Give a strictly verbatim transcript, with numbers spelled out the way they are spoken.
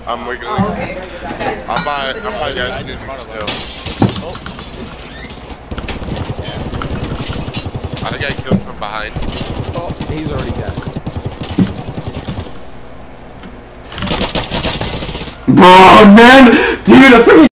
I'm wiggling. Oh, okay. I'm by, I'm by guys who do still. Oh. I think I killed from behind. Oh, he's already dead. Bro, man! Dude, I think